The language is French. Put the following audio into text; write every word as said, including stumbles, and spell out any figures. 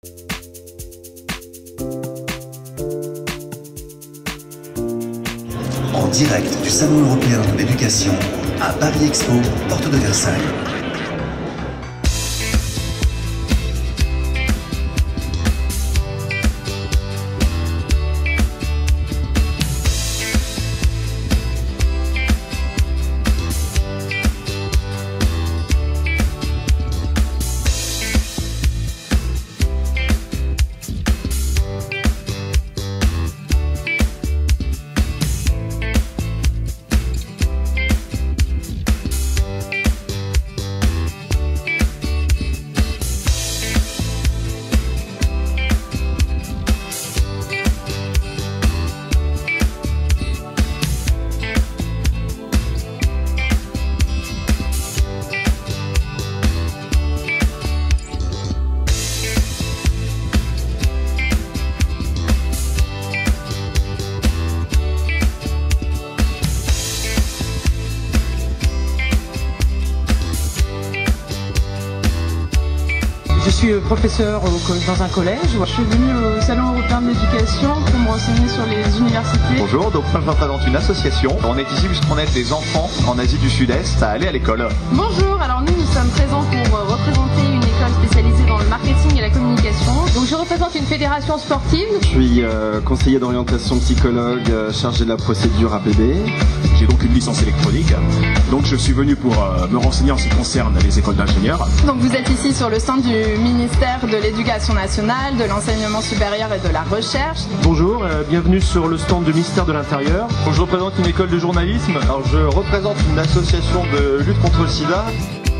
En direct du Salon européen de l'éducation à Paris Expo, porte de Versailles. Je suis professeur dans un collège. Je suis venue au Salon européen de l'éducation pour me renseigner sur les universités. Bonjour, donc je représente une association. On est ici puisqu'on aide des enfants en Asie du Sud-Est à aller à l'école. Bonjour, alors nous nous sommes présents pour représenter une école spécialisée dans le marketing et la communication. Donc je représente une fédération sportive. Je suis euh, conseiller d'orientation psychologue euh, chargé de la procédure A P B. J'ai donc une licence électronique, donc je suis venu pour euh, me renseigner en ce qui concerne les écoles d'ingénieurs. Donc vous êtes ici sur le stand du ministère de l'Éducation nationale, de l'enseignement supérieur et de la recherche. Bonjour, euh, bienvenue sur le stand du ministère de l'Intérieur. Je représente une école de journalisme. Alors je représente une association de lutte contre le sida.